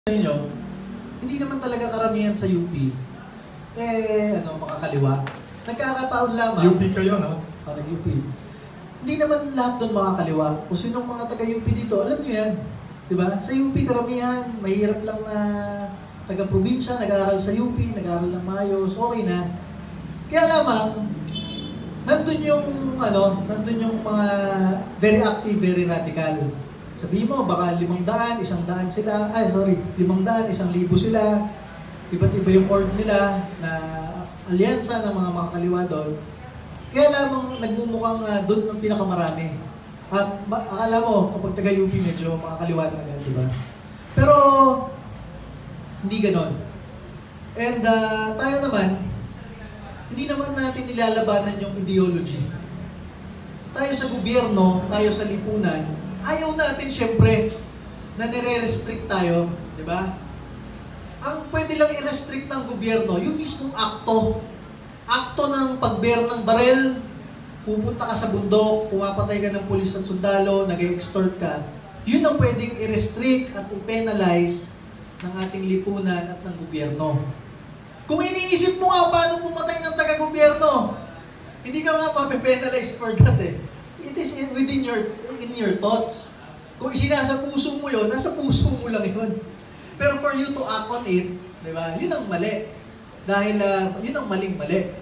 Sa inyo, hindi naman talaga karamihan sa UP, makakaliwa. Nagkakataon lamang. UP kayo, no? Nag-UP. Hindi naman lahat doon makakaliwa. Kung sinong mga taga-UP dito, alam nyo yan. Diba? Sa UP, karamihan, mahirap lang na taga-probinsya, nag-aaral sa UP, nag-aaral ng maayos, okay na. Kaya lamang, nandun yung mga very active, very radical. Sabihin mo, baka 500, 100 sila, 500, 1,000 sila, iba't iba yung org nila na alyansa ng mga makakaliwa doon. Kaya lamang nagmumukhang doon ang pinakamarami. At akala mo, kapag taga-UP medyo makakaliwa na agad, di ba? Pero, hindi ganon. And tayo naman, hindi naman natin nilalabanan yung ideology. Tayo sa gobyerno, tayo sa lipunan, ayaw natin syempre na nire-restrict tayo, di ba? Ang pwede lang i-restrict ng gobyerno, yung mismong akto. Akto ng pagbear ng barel, pupunta ka sa bundok, pumapatay ka ng pulis at sundalo, nag-extort ka. Yun ang pwedeng i-restrict at i-penalize ng ating lipunan at ng gobyerno. Kung iniisip mo nga paano pumatay ng taga-gobyerno, hindi ka nga mape-penalize for that eh. It is within your thoughts. Kung isinasa puso mo yun, nasa puso mo lang yun. Pero for you to act on it, di ba? Yun ang mali. Dahil yun ang maling-mali.